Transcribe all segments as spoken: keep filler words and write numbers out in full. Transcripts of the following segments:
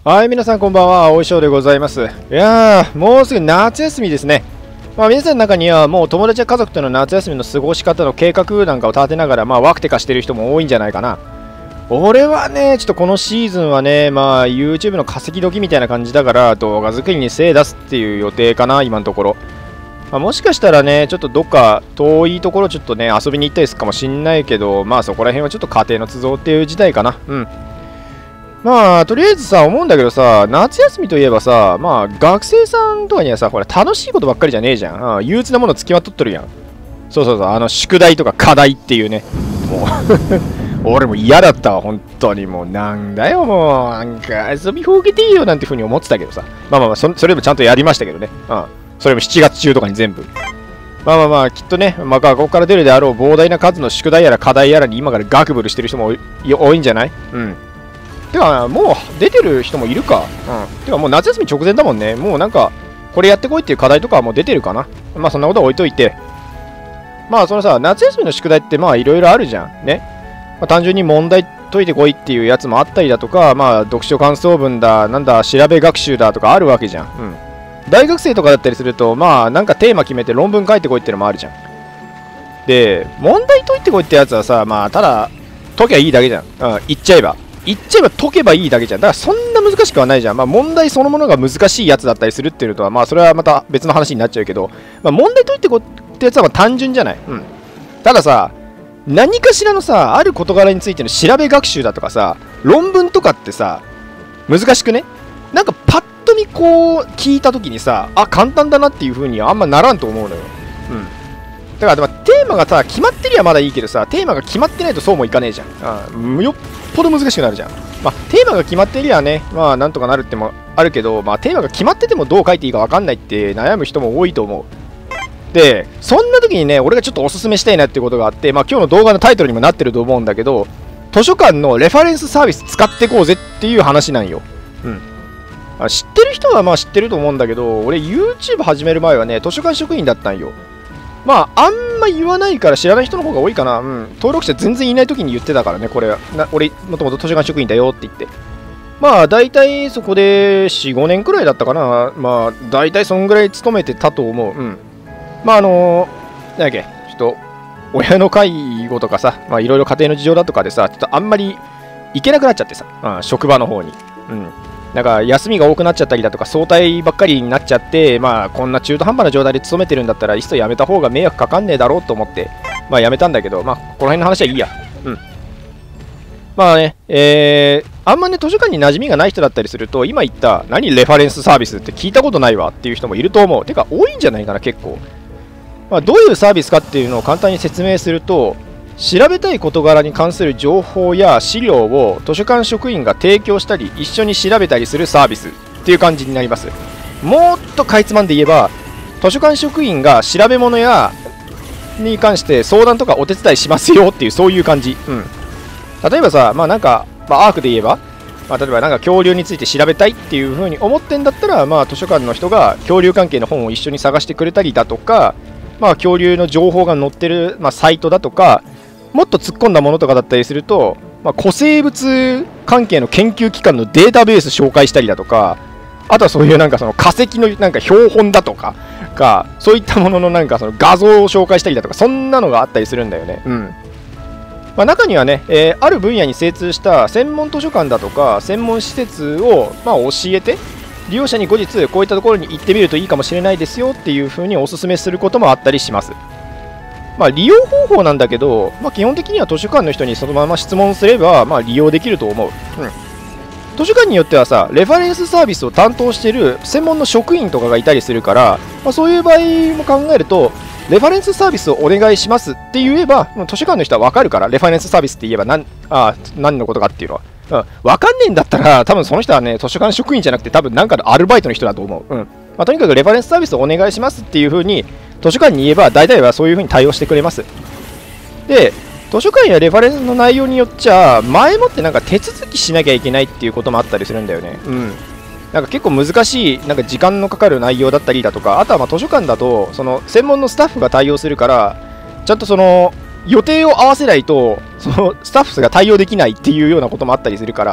はい、皆さんこんばんは、青い翔でございます。いやー、もうすぐ夏休みですね。まあ、皆さんの中にはもう友達や家族との夏休みの過ごし方の計画なんかを立てながら、まあ、ワクテカしてる人も多いんじゃないかな。俺はね、ちょっとこのシーズンはね、まあ、YouTube の稼ぎ時みたいな感じだから、動画作りに精出すっていう予定かな、今のところ。まあ、もしかしたらね、ちょっとどっか遠いところちょっとね、遊びに行ったりするかもしんないけど、まあそこら辺はちょっと家庭の都合っていう時代かな。うん。まあ、とりあえずさ、思うんだけどさ、夏休みといえばさ、まあ、学生さんとかにはさ、ほら、楽しいことばっかりじゃねえじゃん。ああ憂鬱なもの付きまとっとるやん。そうそうそう、あの、宿題とか課題っていうね。もう、俺も嫌だったわ、本当に。もう、なんだよ、もう、なんか、遊びほうけていいよなんてふうに思ってたけどさ。まあまあまあ、そそれもちゃんとやりましたけどね。うん。それもしちがつ中とかに全部。まあまあまあ、きっとね、まあ、学校から出るであろう膨大な数の宿題やら課題やらに今からガクブルしてる人も多いんじゃない？うん。てか、もう出てる人もいるか。うん。てか、もう夏休み直前だもんね。もうなんか、これやってこいっていう課題とかはもう出てるかな。まあそんなことは置いといて。まあそのさ、夏休みの宿題ってまあいろいろあるじゃん。ね。まあ、単純に問題解いてこいっていうやつもあったりだとか、まあ読書感想文だ、なんだ、調べ学習だとかあるわけじゃん。うん。大学生とかだったりすると、まあなんかテーマ決めて論文書いてこいってのもあるじゃん。で、問題解いてこいってやつはさ、まあただ解けばいいだけじゃん。うん、言っちゃえば。言っちゃえば解けばいいだけじゃん。だからそんな難しくはないじゃん。まあ問題そのものが難しいやつだったりするっていうのとは、まあそれはまた別の話になっちゃうけど、まあ問題解いてこいってやつはまあ単純じゃない。うん。たださ、何かしらのさ、ある事柄についての調べ学習だとかさ、論文とかってさ、難しくね？なんかパッと見こう聞いたときにさ、あ、簡単だなっていう風にはあんまならんと思うのよ。うん。だから、テーマがさ、決まってりゃまだいいけどさ、テーマが決まってないとそうもいかねえじゃん。あよっぽど難しくなるじゃん。まあ、テーマが決まってりゃね、まあ、なんとかなるってもあるけど、まあ、テーマが決まっててもどう書いていいか分かんないって悩む人も多いと思う。で、そんな時にね、俺がちょっとおすすめしたいなってことがあって、まあ、今日の動画のタイトルにもなってると思うんだけど、図書館のレファレンスサービス使っていこうぜっていう話なんよ。うん。知ってる人はまあ知ってると思うんだけど、俺 YouTube 始める前はね、図書館職員だったんよ。まあ、あんま言わないから知らない人の方が多いかな。うん。登録者全然いない時に言ってたからね、これは。な俺、もともと図書館職員だよって言って。まあ、大体そこでよん、ごねんくらいだったかな。まあ、大体そんぐらい勤めてたと思う。うん。まあ、あのー、なんだっけ、ちょっと、親の介護とかさ、まあ、いろいろ家庭の事情だとかでさ、ちょっとあんまり行けなくなっちゃってさ、うん、職場の方に。うん。なんか休みが多くなっちゃったりだとか早退ばっかりになっちゃって、まあこんな中途半端な状態で勤めてるんだったらいっそやめた方が迷惑かかんねえだろうと思ってまあやめたんだけど、まあこの辺の話はいいや。うん。まあね、えー、あんまね図書館に馴染みがない人だったりすると今言った何レファレンスサービスって聞いたことないわっていう人もいると思う。てか多いんじゃないかな結構。まあどういうサービスかっていうのを簡単に説明すると、調べたい事柄に関する情報や資料を図書館職員が提供したり一緒に調べたりするサービスっていう感じになります。もっとかいつまんで言えば、図書館職員が調べ物やに関して相談とかお手伝いしますよっていうそういう感じ。うん。例えばさ、まあなんか、まあ、アークで言えば、まあ、例えばなんか恐竜について調べたいっていう風に思ってんだったら、まあ図書館の人が恐竜関係の本を一緒に探してくれたりだとか、まあ恐竜の情報が載ってる、まあ、サイトだとか、もっと突っ込んだものとかだったりすると、まあ、古生物関係の研究機関のデータベース紹介したりだとか、あとはそういうなんかその化石のなんか標本だとかが、そういったもののなんかその画像を紹介したりだとか、そんなのがあったりするんだよね。うん。まあ、中にはね、えー、ある分野に精通した専門図書館だとか、専門施設をまあ教えて、利用者に後日こういったところに行ってみるといいかもしれないですよっていう風にお勧めすることもあったりします。まあ利用方法なんだけど、まあ、基本的には図書館の人にそのまま質問すれば、まあ、利用できると思う。うん。図書館によってはさ、レファレンスサービスを担当している専門の職員とかがいたりするから、まあ、そういう場合も考えると、レファレンスサービスをお願いしますって言えば、図書館の人は分かるから、レファレンスサービスって言えば何、あ何のことかっていうのは。うん、分かんねえんだったら、多分その人はね、図書館職員じゃなくて、多分なんかのアルバイトの人だと思う。うん。まあ、とにかくレファレンスサービスをお願いしますっていう風に、図書館に言えば大体はそういう風に対応してくれます。で、図書館やレファレンスの内容によっちゃ前もってなんか手続きしなきゃいけないっていうこともあったりするんだよね。うん。なんか結構難しいなんか時間のかかる内容だったりだとか、あとはまあ図書館だとその専門のスタッフが対応するから、ちゃんとその予定を合わせないとそのスタッフが対応できないっていうようなこともあったりするから、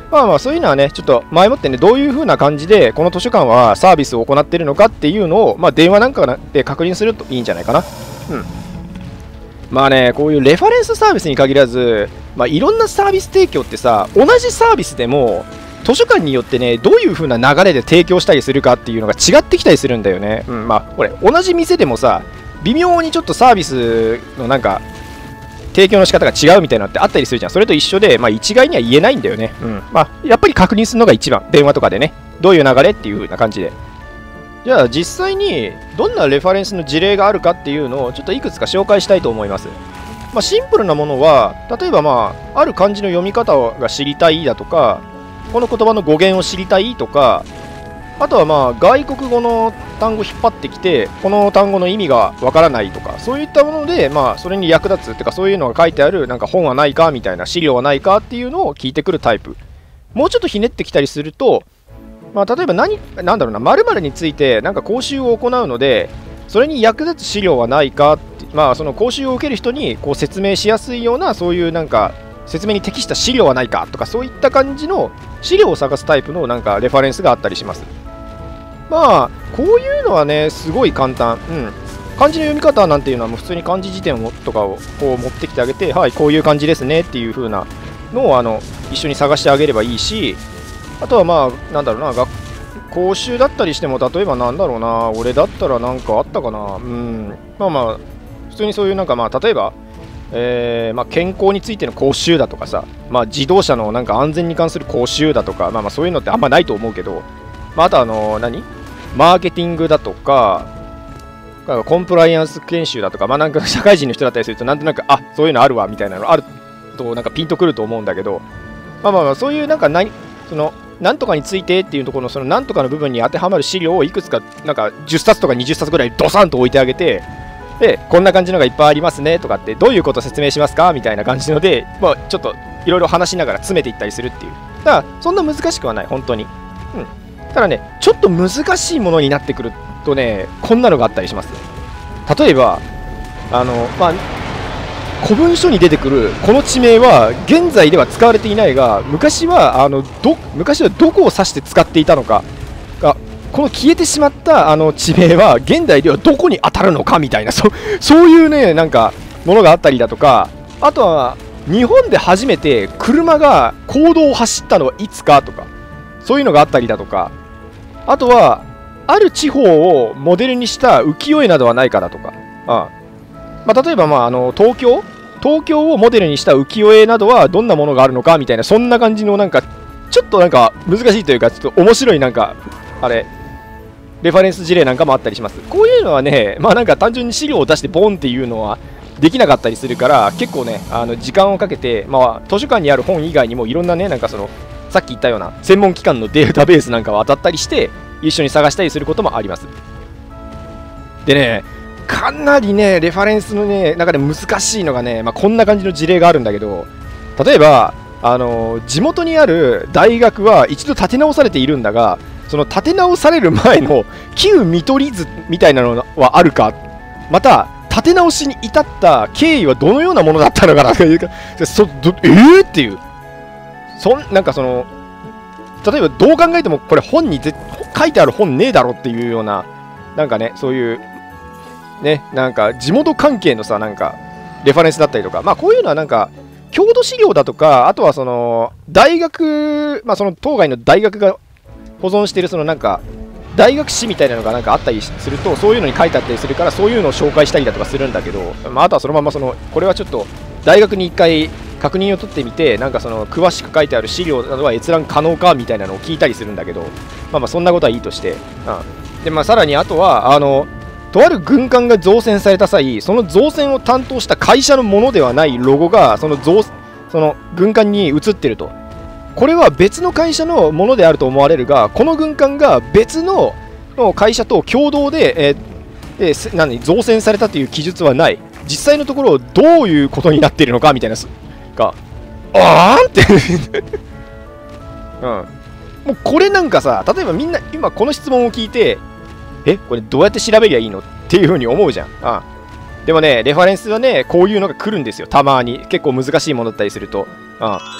まあまあそういうのはね、ちょっと前もってね、どういう風な感じでこの図書館はサービスを行っているのかっていうのを、まあ、電話なんかで確認するといいんじゃないかな。うん。まあね、こういうレファレンスサービスに限らず、まあ、いろんなサービス提供ってさ、同じサービスでも図書館によってね、どういう風な流れで提供したりするかっていうのが違ってきたりするんだよね。うん、まあこれ同じ店でもさ、微妙にちょっとサービスのなんか提供の仕方が違うみたいなのってあったりするじゃん。それと一緒で、まあ、一概には言えないんだよね。うん。まあ、やっぱり確認するのが一番。電話とかでね。どういう流れっていう風な感じで。じゃあ、実際にどんなレファレンスの事例があるかっていうのをちょっといくつか紹介したいと思います。まあ、シンプルなものは、例えばまあ、ある漢字の読み方が知りたいだとか、この言葉の語源を知りたいとか、あとはまあ外国語の単語引っ張ってきてこの単語の意味がわからないとか、そういったものでまあそれに役立つっていうか、そういうのが書いてあるなんか本はないかみたいな、資料はないかっていうのを聞いてくるタイプ。もうちょっとひねってきたりすると、まあ、例えば何なんだろうな、〇〇についてなんか講習を行うのでそれに役立つ資料はないかって、まあその講習を受ける人にこう説明しやすいような、そういうなんか説明に適した資料はないかとか、そういった感じの資料を探すタイプのなんかレファレンスがあったりします。まあこういうのはね、すごい簡単。うん。漢字の読み方なんていうのはもう普通に漢字辞典をとかをこう持ってきてあげて、はい、こういう感じですねっていう風なのをあの一緒に探してあげればいいし、あとはまあなんだろうな、学講習だったりしても、例えばなんだろうな、俺だったらなんかあったかな。うん。まあまあ普通にそういうなんかまあ例えばえーまあ、健康についての講習だとかさ、まあ、自動車のなんか安全に関する講習だとか、まあ、まあそういうのってあんまないと思うけど、まあ、あとあの何マーケティングだとかコンプライアンス研修だとか、まあ、なんか社会人の人だったりするとなんとなくあそういうのあるわみたいなのあるとなんかピンとくると思うんだけど、まあまあまあそういうなんか何そのなんとかについてっていうところのそのなんとかの部分に当てはまる資料をいくつかなんかじゅっさつとかにじゅっさつぐらいドサンと置いてあげて、でこんな感じのがいっぱいありますねとかって、どういうことを説明しますかみたいな感じので、まあ、ちょっといろいろ話しながら詰めていったりするっていう。だからそんな難しくはない本当に。うん。ただね、ちょっと難しいものになってくるとね、こんなのがあったりします。例えばあのまあ古文書に出てくるこの地名は現在では使われていないが、昔はあのど昔はどこを指して使っていたのかが、この消えてしまったあの地名は現代ではどこに当たるのかみたいな、 そ, そういうねなんかものがあったりだとか、あとは日本で初めて車が公道を走ったのはいつかとか、そういうのがあったりだとか、あとはある地方をモデルにした浮世絵などはないかだとか、ああまあ、例えば、まあ、あの東京東京をモデルにした浮世絵などはどんなものがあるのかみたいな、そんな感じのなんかちょっとなんか難しいというか、ちょっと面白いなんかあれレファレンス事例なんかもあったりします。こういうのはね、まあなんか単純に資料を出してボンっていうのはできなかったりするから、結構ねあの時間をかけて、まあ図書館にある本以外にもいろんなねなんかそのさっき言ったような専門機関のデータベースなんかを当たったりして一緒に探したりすることもあります。でね、かなりねレファレンスのね中で難しいのがね、まあ、こんな感じの事例があるんだけど、例えばあの地元にある大学は一度建て直されているんだが、その建て直される前の旧見取り図みたいなのはあるか、また建て直しに至った経緯はどのようなものだったのかなというか、そどえーっていう、そんなんかその例えばどう考えてもこれ本にぜ書いてある本ねえだろっていうような、なんかねそういうねなんか地元関係のさなんかレファレンスだったりとか、まあこういうのはなんか郷土資料だとか、あとはその大学、まあその当該の大学が保存しているそのなんか大学誌みたいなのがなんかあったりすると、そういうのに書いてあったりするから、そういうのを紹介したりだとかするんだけど、まあ、あとはそのままそのこれはちょっと大学に一回確認を取ってみて、なんかその詳しく書いてある資料などは閲覧可能かみたいなのを聞いたりするんだけど、まあまあそんなことはいいとして、うん、でまあさらにあとはあのとある軍艦が造船された際、その造船を担当した会社のものではないロゴがその造その軍艦に映ってると。これは別の会社のものであると思われるが、この軍艦が別の会社と共同で、えー、えー、何造船されたという記述はない。実際のところどういうことになっているのかみたいなが、あーんってうん、もうこれなんかさ、例えばみんな今この質問を聞いて、えこれどうやって調べりゃいいのっていうふうに思うじゃん。ああでもねレファレンスはねこういうのが来るんですよ、たまに。結構難しいものだったりすると。ああ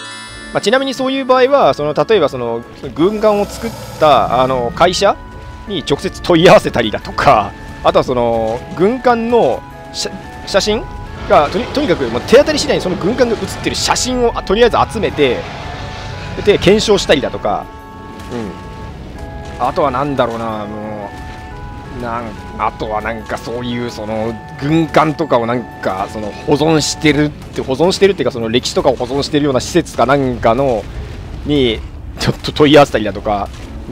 まあ、ちなみにそういう場合はその例えばその軍艦を作ったあの会社に直接問い合わせたりだとか、あとはその軍艦の写真が と, にとにかくもう手当たり次第にその軍艦が写ってる写真をとりあえず集めてで検証したりだとか、うん、あとはなんだろうな、もうなんあとはなんかそういうその軍艦とかをなんかその保存してるって保存してるっていうかその歴史とかを保存してるような施設かなんかのにちょっと問い合わせたりだとか、うん、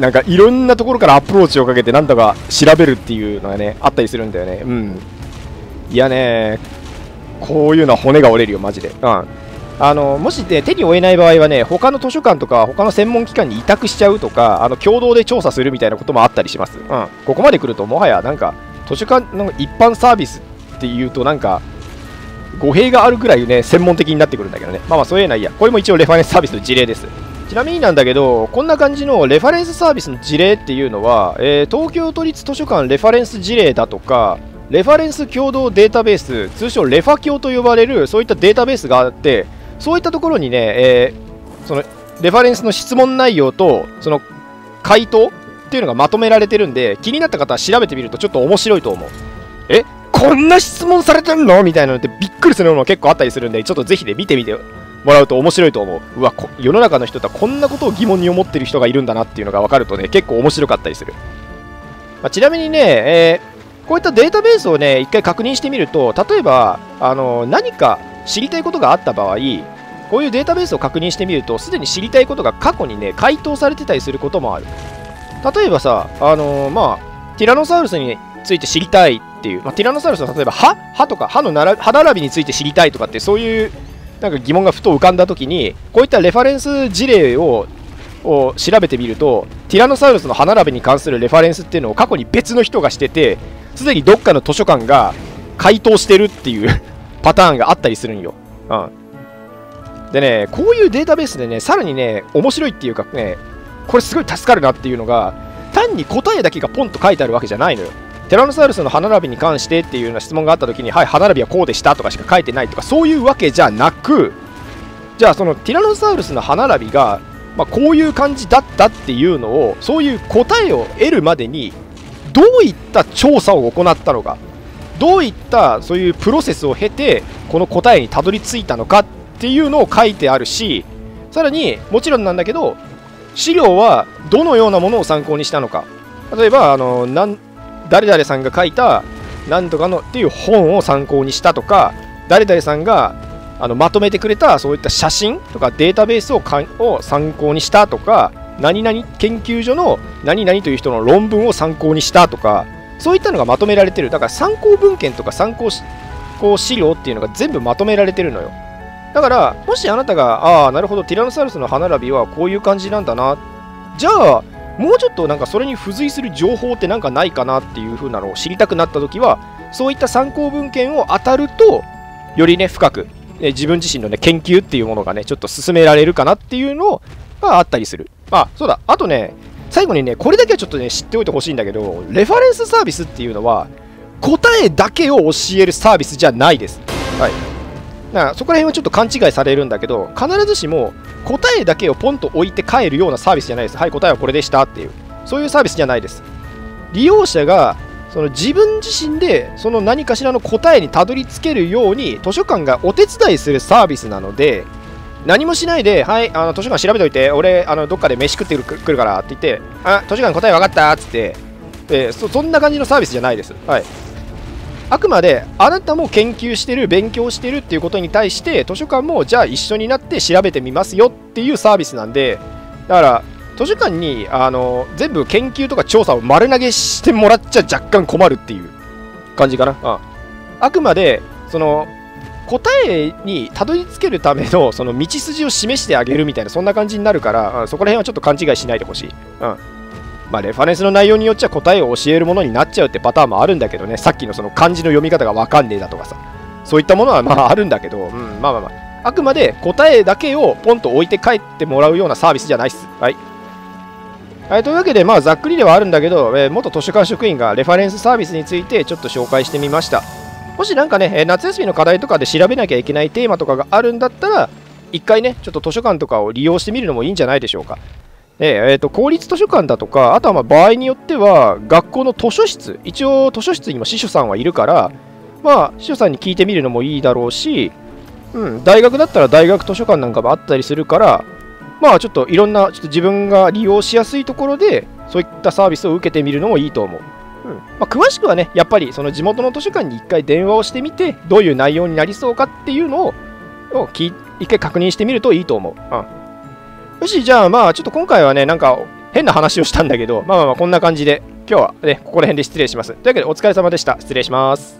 なんかいろんなところからアプローチをかけてなんとか調べるっていうのがねあったりするんだよね。うん、いやね、こういうのは骨が折れるよマジで。うん、あのもし、ね、手に負えない場合はね、他の図書館とか他の専門機関に委託しちゃうとか、あの共同で調査するみたいなこともあったりします。うん、ここまで来るともはやなんか図書館の一般サービスっていうとなんか語弊があるぐらいね専門的になってくるんだけどね。まあまあそういうのはいいや。これも一応レファレンスサービスの事例です。ちなみになんだけど、こんな感じのレファレンスサービスの事例っていうのは、えー、東京都立図書館レファレンス事例だとか、レファレンス共同データベース、通称レファ共と呼ばれるそういったデータベースがあって、そういったところにね、えー、そのレファレンスの質問内容とその回答っていうのがまとめられてるんで、気になった方は調べてみるとちょっと面白いと思う。え、こんな質問されてんのみたいなのってびっくりするのも結構あったりするんで、ちょっとぜひね見てみてもらうと面白いと思う。うわ、世の中の人ってこんなことを疑問に思ってる人がいるんだなっていうのが分かるとね結構面白かったりする。まあ、ちなみにね、えーこういったデータベースをね、一回確認してみると、例えば、あの、何か知りたいことがあった場合、こういうデータベースを確認してみると、すでに知りたいことが過去にね、回答されてたりすることもある。例えばさ、あのー、まあ、ティラノサウルスについて知りたいっていう、まあ、ティラノサウルスの例えば歯歯とか歯のなら歯並びについて知りたいとかって、そういうなんか疑問がふと浮かんだときに、こういったレファレンス事例をを調べてみると、ティラノサウルスの歯並びに関するレファレンスっていうのを過去に別の人がしてて、すでにどっかの図書館が回答してるっていうパターンがあったりするんよ。うん。でね、こういうデータベースでね、さらにね、面白いっていうかね、これすごい助かるなっていうのが、単に答えだけがポンと書いてあるわけじゃないのよ。ティラノサウルスの歯並びに関してっていうような質問があったときに、はい、歯並びはこうでしたとかしか書いてないとか、そういうわけじゃなく、じゃあそのティラノサウルスの歯並びが、まあ、こういう感じだったっていうのを、そういう答えを得るまでに、どういった調査を行ったのか、どういったそういうプロセスを経てこの答えにたどり着いたのかっていうのを書いてあるし、さらにもちろんなんだけど、資料はどのようなものを参考にしたのか、例えばあのなん誰々さんが書いたなんとかのっていう本を参考にしたとか、誰々さんがあのまとめてくれたそういった写真とかデータベースをかを参考にしたとか、何々研究所の何々という人の論文を参考にしたとか、そういったのがまとめられてる。だから参考文献とか参考しこう資料っていうのが全部まとめられてるのよ。だからもしあなたがああなるほどティラノサウルスの歯並びはこういう感じなんだな、じゃあもうちょっとなんかそれに付随する情報ってなんかないかなっていう風なのを知りたくなった時は、そういった参考文献を当たるとよりね深く、ね、自分自身のね研究っていうものがねちょっと進められるかなっていうのがあったりする。あ、そうだ、あとね、最後にね、これだけはちょっとね、知っておいてほしいんだけど、レファレンスサービスっていうのは、答えだけを教えるサービスじゃないです。はい。だからそこら辺はちょっと勘違いされるんだけど、必ずしも答えだけをポンと置いて帰るようなサービスじゃないです。はい、答えはこれでしたっていう。そういうサービスじゃないです。利用者が、その自分自身でその何かしらの答えにたどり着けるように図書館がお手伝いするサービスなので、何もしないで、はい、あの図書館調べといて、俺、あのどっかで飯食ってくるからって言って、あ、図書館答え分かったっつって、えーそ、そんな感じのサービスじゃないです。はい。あくまで、あなたも研究してる、勉強してるっていうことに対して、図書館もじゃあ一緒になって調べてみますよっていうサービスなんで、だから、図書館にあの全部研究とか調査を丸投げしてもらっちゃ若干困るっていう感じかな。あ, あくまで、その、答えにたどり着けるためのその道筋を示してあげるみたいなそんな感じになるから、うん、そこら辺はちょっと勘違いしないでほしい。うん。まあレファレンスの内容によっちゃ答えを教えるものになっちゃうってパターンもあるんだけどね、さっきのその漢字の読み方がわかんねえだとかさ、そういったものはまああるんだけど、うん、まあまあまあ、あくまで答えだけをポンと置いて帰ってもらうようなサービスじゃないっす。はい。はい、というわけで、まあざっくりではあるんだけど、えー、元図書館職員がレファレンスサービスについてちょっと紹介してみました。もしなんかね、夏休みの課題とかで調べなきゃいけないテーマとかがあるんだったら、 一回ね、ちょっと図書館とかを利用してみるのもいいんじゃないでしょうか。で、えーと、公立図書館だとか、あとはまあ場合によっては、学校の図書室、一応図書室にも司書さんはいるから、まあ、司書さんに聞いてみるのもいいだろうし、うん、大学だったら大学図書館なんかもあったりするから、まあちょっといろんな、ちょっと自分が利用しやすいところで、そういったサービスを受けてみるのもいいと思う。うんまあ、詳しくはね、やっぱりその地元の図書館に一回電話をしてみて、どういう内容になりそうかっていうのを、をき一回確認してみるといいと思う。うん、よし、じゃあまあちょっと今回はね、なんか変な話をしたんだけど、まあまあまあこんな感じで、今日はね、ここら辺で失礼します。というわけでお疲れ様でした。失礼します。